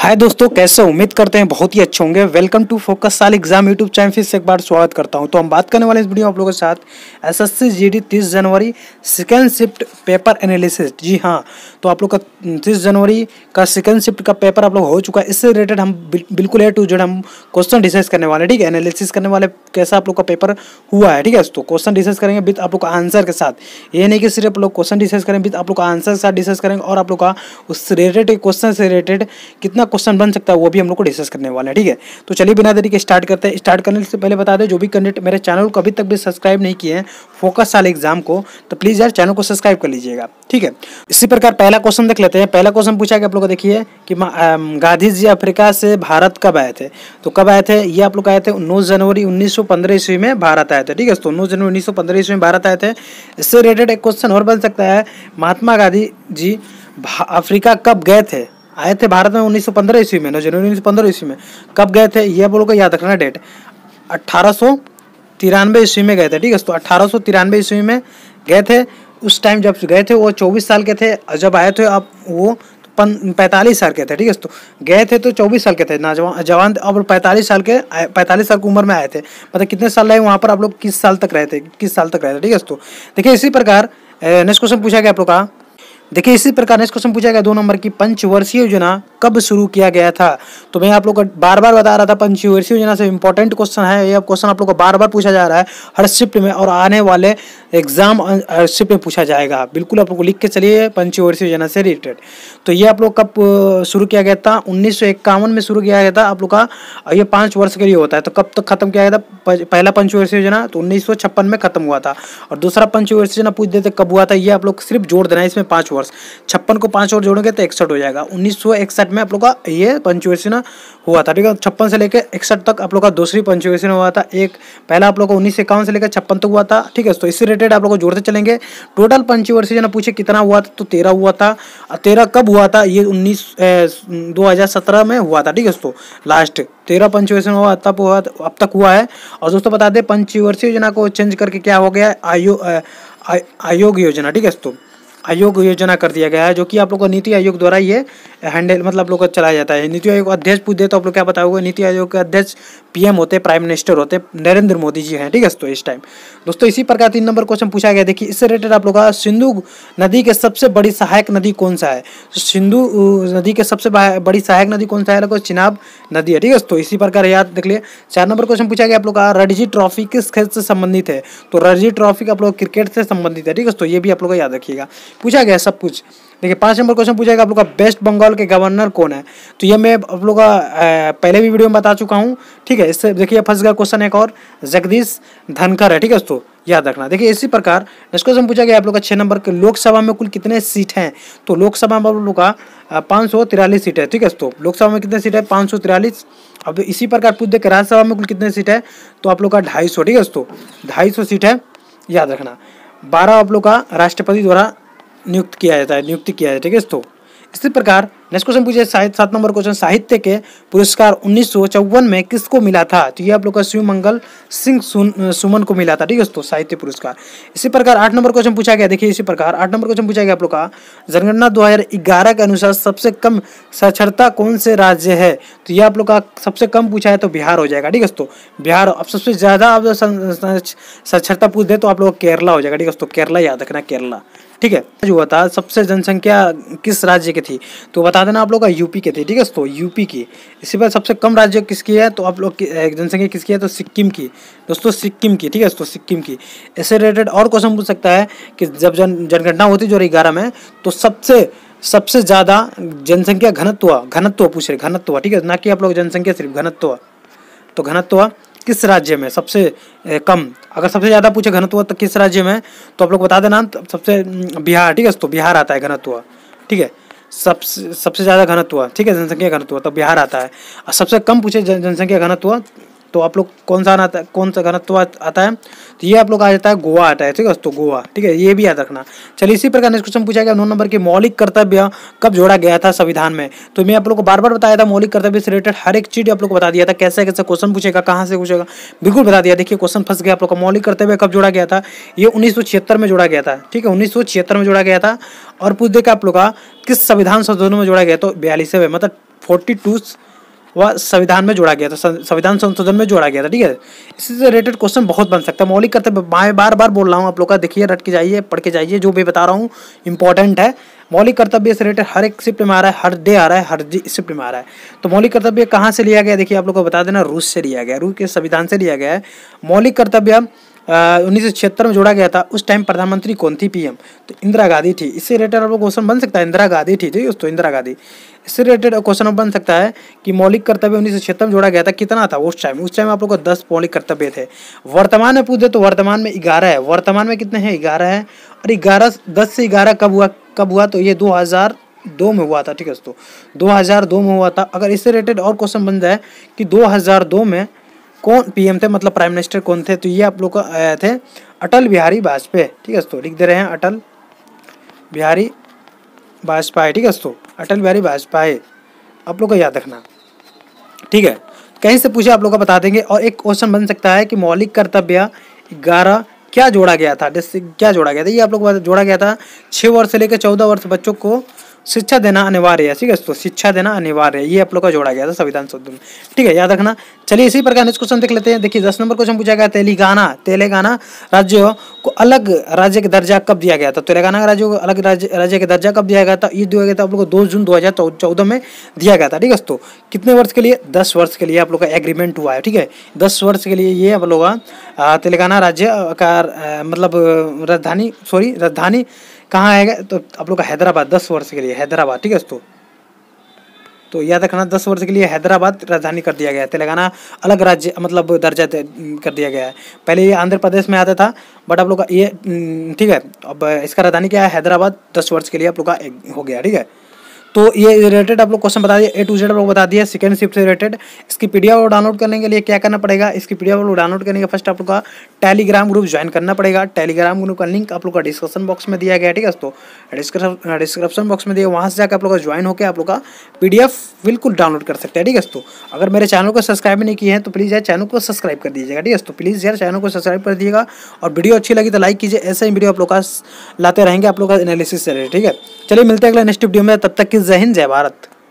हाय दोस्तों, कैसे उम्मीद करते हैं बहुत ही अच्छे होंगे। वेलकम टू फोकस साल एग्जाम यूट्यूब चैनल फिर से एक बार स्वागत करता हूं। तो हम बात करने वाले इस वीडियो में आप लोगों के साथ एसएससी जीडी 30 जनवरी सेकेंड शिफ्ट पेपर एनालिसिस। जी हाँ, तो आप लोग का 30 जनवरी का सेकेंड शिफ्ट का पेपर आप लोग हो चुका है। इससे रिलेटेड हम बिल्कुल A to Z हम क्वेश्चन डिस्कस करने वाले, ठीक है, एनालिसिस करने वाले कैसा आप लोग का पेपर हुआ है, ठीक है। तो क्वेश्चन डिस्कस करेंगे विद आप लोग का आंसर के साथ। ये नहीं कि सिर्फ लोग क्वेश्चन डिस्कस करेंगे, विद आप लोग का आंसर के साथ डिस्कस करेंगे और आप लोग का उस रिलेटेड क्वेश्चन से रिलेटेड कितना क्वेश्चन बन सकता है वो भी हम लोग को डिस्कस करने वाले हैं, ठीक है। तो चलिए बिना देरी के स्टार्ट करते हैं। स्टार्ट करने से पहले बता दें, जो भी कैंडिडेट मेरे चैनल को अभी तक भी सब्सक्राइब नहीं किए हैं फोकस साल एग्जाम को, तो प्लीज यार चैनल को सब्सक्राइब कर लीजिएगा, ठीक है। इसी प्रकार पहला क्वेश्चन देख लेते हैं। पहला क्वेश्चन पूछा कि आप लोग को देखिए कि गांधी जी अफ्रीका से भारत कब आए थे। तो कब आए थे, ये आप लोग आए थे 9 जनवरी 1915 ईस्वी में भारत आए थे, ठीक है। तो 9 जनवरी 1915 ईस्वी में भारत आए थे। इससे रिलेटेड एक क्वेश्चन और बन सकता है, महात्मा गांधी जी अफ्रीका कब गए थे। आए थे भारत में 1915 ईस्वी में, 9 जनवरी 1915 ईस्वी में। कब गए थे ये आप लोगों को याद रखना डेट। 1893 ईस्वी में गए थे, ठीक है। तो 1893 ईस्वी में गए थे। उस टाइम जब गए थे वो 24 साल के थे, जब आए थे अब वो 45 साल के थे, ठीक है। तो गए थे तो 24 साल के थे जवान, अब 45 साल की उम्र में आए थे। मतलब कितने साल रहे वहाँ पर आप लोग, किस साल तक रहे थे, ठीक है। तो देखिए इसी प्रकार नेक्स्ट क्वेश्चन पूछा गया आप लोग का। देखिए इसी प्रकार नेक्स्ट क्वेश्चन पूछा गया 2 नंबर की, पंचवर्षीय योजना कब शुरू किया गया था। तो मैं आप लोग को बार बार बता रहा था, पंचवर्षीय योजना से इंपॉर्टेंट क्वेश्चन है। ये क्वेश्चन आप लोग को बार बार पूछा जा रहा है हर शिफ्ट में, और आने वाले एग्जाम शिफ्ट में पूछा जाएगा। बिल्कुल आप लोग को लिख के चलिए पंचवर्षीय योजना से रिलेटेड। तो ये आप लोग कब शुरू किया गया था, 1951 में शुरू किया गया था आप लोग का। ये 5 वर्ष के लिए होता है। तो कब तक खत्म किया गया था पहला पंचवर्षीय योजना, तो 1956 में खत्म हुआ था। और दूसरा पंचवर्षीय योजना पूछ देते कब हुआ था, ये आप लोग सिर्फ जोड़ देना है इसमें 5 वर्ष। 56 को 5 और जोड़ोगे तो 61 हो जाएगा। 1961 में आप लोग का ये पंचवर्षीय हुआ था, ठीक है। 56 से लेकर 61 तक आप लोग का दूसरी पंचवर्षीय हुआ था। एक पहला आप लोग को 1951 से लेकर 56 तक हुआ था, ठीक है। तो इससे रिलेटेड आप लोग को जोड़ते चलेंगे। टोटल पंचवर्षीय योजना पूछे कितना हुआ था, तो 13 हुआ था। 13 कब हुआ था, ये 2017 में हुआ था, ठीक है। तो लास्ट 13 पंचवर्षीय हुआ तब हुआ, अब तक हुआ है। और दोस्तों बता दें पंचवर्षीय योजना को चेंज करके क्या हो गया, आयोग योजना, ठीक है। तो आयोग योजना कर दिया गया है, जो कि आप लोग को नीति आयोग द्वारा ये हैंडल मतलब आप लोग को चलाया जाता है। नीति आयोग अध्यक्ष पूछ दे तो आप लोग क्या बताओगे, नीति आयोग के अध्यक्ष PM होते, प्राइम मिनिस्टर होते, नरेंद्र मोदी जी हैं, ठीक है। तो इस टाइम दोस्तों इसी प्रकार 3 नंबर क्वेश्चन पूछा गया। देखिए इससे रिलेटेड आप लोग का सिंधु नदी के सबसे बड़ी सहायक नदी कौन सा है। तो सिंधु नदी के सबसे बड़ी सहायक नदी कौन सा है, चिनाब नदी है, ठीक है। तो इसी प्रकार याद रख लिए। 4 नंबर क्वेश्चन पूछा गया आप लोग का, रणजी ट्रॉफी किस खेल से संबंधित है। तो रणजी ट्रॉफी आप लोग क्रिकेट से संबंधित है, ठीक है। तो ये भी आप लोग को याद रखिएगा, पूछा गया सब कुछ। देखिए 5 नंबर क्वेश्चन पूछा गया आप लोग का, वेस्ट बंगाल के गवर्नर कौन है। तो ये मैं आप लोग का पहले भी वीडियो में बता चुका हूँ, ठीक है। इससे देखिए फंस गया क्वेश्चन एक और, जगदीश धनखड़ है, ठीक है। तो याद रखना। देखिए इसी प्रकार नेक्स्ट क्वेश्चन पूछा गया आप लोग का 6 नंबर के, लोकसभा में कुल कितने सीट हैं। तो लोकसभा में आप लोग का 543 सीट है, ठीक है। तो लोकसभा में कितने सीट है, 543। अब इसी प्रकार पूछ दे कि राज्यसभा में कुल कितने सीट है, तो आप लोग का 250, ठीक है। तो 250 सीट है, याद रखना। 12 आप लोग का राष्ट्रपति द्वारा नियुक्ति किया जाता है, ठीक है। तो इसी प्रकार नेक्स्ट क्वेश्चन पूछे 7 नंबर क्वेश्चन, साहित्य के पुरस्कार 1954 में किसको मिला था। तो ये आप लोग का शिवमंगल सिंह सुमन को मिला था, ठीक है। तो साहित्य पुरस्कार। इसी प्रकार 8 नंबर क्वेश्चन पूछा गया। देखिए इसी प्रकार 8 नंबर क्वेश्चन पूछा गया आप लोग का, जनगणना 2011 के अनुसार सबसे कम साक्षरता कौन से राज्य है। तो ये आप लोग का सबसे कम पूछा है तो बिहार हो जाएगा, ठीक है। तो बिहार। अब सबसे ज्यादा आप साक्षरता पूछ दे तो आप लोग केरला हो जाएगा, ठीक है। तो केरला याद रखना, केरला, ठीक है। जो हुआ था सबसे जनसंख्या किस राज्य की थी, तो बता देना आप लोग का यूपी के थे, ठीक है। तो यूपी की। इसी पर सबसे कम राज्य किसकी है, तो आप लोग की जनसंख्या किसकी है, तो सिक्किम की, दोस्तों सिक्किम की, ठीक है। तो सिक्किम की। इससे रिलेटेड और क्वेश्चन पूछ सकता है कि जब जनगणना होती 2011 में, तो सबसे ज़्यादा जनसंख्या घनत्व पूछ रहे, घनत्व, ठीक है, ना कि आप लोग जनसंख्या, सिर्फ घनत्व। तो घनत्व किस राज्य में सबसे कम, अगर सबसे ज़्यादा पूछे घनत्व तो किस राज्य में, तो आप लोग बता देना सबसे बिहार, ठीक है। तो बिहार आता है घनत्व, ठीक है। सबसे ज़्यादा घनत्व, ठीक है, जनसंख्या घनत्व तो बिहार आता है। और सबसे कम पूछे जनसंख्या घनत्व तो आप लोग कौन सा घनत्व आता है, तो ये आप लोग आ जाता है गोवा आता है, ठीक है। तो गोवा, ठीक है, ये भी याद रखना। चलिए इसी प्रकार नेक्स्ट क्वेश्चन पूछा गया 9 नंबर के, मौलिक कर्तव्य कब जोड़ा गया था संविधान में। तो मैं आप लोग को बार बार बताया था, मौलिक कर्तव्य से रिलेटेड हर एक चीज आप लोग को बता दिया था, कैसे कैसे क्वेश्चन पूछेगा, कहाँ से पूछेगा, बिल्कुल बता दिया। देखिए क्वेश्चन फंस गया आप लोग का, मौलिक कर्तव्य कब जोड़ा गया था, ये 1976 में जोड़ा गया था, ठीक है। 1976 में जोड़ा गया था। और पूछ देगा आप लोग का किस संविधान संशोधन में जोड़ा गया, तो 42वें, मतलब 42 वह संविधान में जोड़ा गया था, संविधान संशोधन में जोड़ा गया था, ठीक है। इसी से रिलेटेड क्वेश्चन बहुत बन सकता है। मौलिक कर्तव्य मैं बार बार बोल रहा हूँ आप लोग का, देखिए रट के जाइए, पढ़ के जाइए, जो भी बता रहा हूँ इंपॉर्टेंट है। मौलिक कर्तव्य से रिलेटेड हर एक शिफ्ट में आ रहा है, हर डे आ रहा है, हर शिफ्ट में आ रहा है। तो मौलिक कर्तव्य कहाँ से लिया गया, देखिए आप लोग को बता देना, रूस से लिया गया, रूस के संविधान से लिया गया है। मौलिक कर्तव्य 1976 में जोड़ा गया था। उस टाइम प्रधानमंत्री कौन थी, पीएम, तो इंदिरा गांधी थी। इससे रिलेटेड आप लोग क्वेश्चन बन सकता है, इंदिरा गांधी थी, ठीक है दोस्तों, इंदिरा गांधी। इससे रिलेटेड क्वेश्चन बन सकता है कि मौलिक कर्तव्य 1976 में जोड़ा गया था, कितना था उस टाइम आप लोग को 10 मौलिक कर्तव्य थे। वर्तमान में पूछे तो वर्तमान में 11 है। वर्तमान में कितने हैं, 11 है। और 11 10 से 11 कब हुआ तो ये 2002 में हुआ था, ठीक है दोस्तों, 2002 में हुआ था। अगर इससे रिलेटेड और क्वेश्चन बन जाए कि 2002 में कौन पीएम थे, मतलब प्राइम मिनिस्टर कौन थे, तो ये आप लोग को आए थे अटल बिहारी वाजपेयी, ठीक है दोस्तों, लिख दे रहे हैं अटल बिहारी वाजपेयी, ठीक है दोस्तों, अटल बिहारी वाजपेयी आप लोग को याद रखना, ठीक है। कहीं से पूछे आप लोग को बता देंगे। और एक क्वेश्चन बन सकता है कि मौलिक कर्तव्य 11 क्या जोड़ा गया था, जैसे क्या जोड़ा गया था, ये आप लोग को जोड़ा गया था 6 वर्ष से लेकर 14 वर्ष बच्चों को शिक्षा देना अनिवार्य है, ठीक है दोस्तों, शिक्षा देना अनिवार्य है, ये आप लोग का जोड़ा गया था संविधान संशोधन में, ठीक है, याद रखना। चलिए इसी प्रकार नेक्स्ट क्वेश्चन देख लेते हैं। देखिए 10 नंबर क्वेश्चन पूछा गया, तेलंगाना राज्य को अलग राज्य का दर्जा कब दिया गया था। तेलंगाना राज्य को अलग राज्य का दर्जा कब दिया गया था, ये दिया गया था आप लोग को 2 जून 2014 में दिया गया था, ठीक है दोस्तों। कितने वर्ष के लिए, 10 वर्ष के लिए आप लोग का एग्रीमेंट हुआ है, ठीक है, 10 वर्ष के लिए ये आप लोग का तेलंगाना राज्य का मतलब राजधानी कहाँ आएगा, तो आप लोग का हैदराबाद, 10 वर्ष के लिए हैदराबाद, ठीक है दोस्तों। तो याद रखना 10 वर्ष के लिए हैदराबाद राजधानी कर दिया गया है। तेलंगाना अलग राज्य मतलब दर्जा कर दिया गया है। पहले ये आंध्र प्रदेश में आता था, बट आप लोग का ये ठीक है, अब इसका राजधानी क्या है, हैदराबाद। 10 वर्ष के लिए आप लोग का हो गया, ठीक है। तो ये रिलेटेड आप लोग क्वेश्चन बता दिए, A to Z आप लोग बता दिया। सेकंड शिफ्ट से रिलेटेड इसकी पीडीएफ डाउनलोड करने के लिए क्या करना पड़ेगा, इसकी पीडीएफ डाउनलोड करने के फर्स्ट आप लोग का टेलीग्राम ग्रुप ज्वाइन करना पड़ेगा। टेलीग्राम ग्रुप का लिंक आप लोग का डिस्क्रिप्शन बॉक्स में दिया गया है, ठीक है दोस्तों, डिस्क्रिप्शन बॉक्स में दिया, वहाँ से जाकर आप लोग का ज्वाइन होकर आप लोग का पीडीएफ बिल्कुल डाउनलोड कर सकते हैं, ठीक है दोस्तों। अगर मेरे चैनल को सब्सक्राइब नहीं किए हैं तो प्लीज़ यार चैनल को सब्सक्राइब कर दीजिएगा, ठीक है दोस्तों, प्लीज़ यार चैनल को सब्सक्राइब कर दीजिएगा। और वीडियो अच्छी लगी तो लाइक कीजिए, ऐसे ही वीडियो आप लोग का लाते रहेंगे आप लोग का एनालिसिस से, ठीक है। चलिए मिलते हैं अगला नेक्स्ट वीडियो में, तब तक की जय हिंद जय भारत।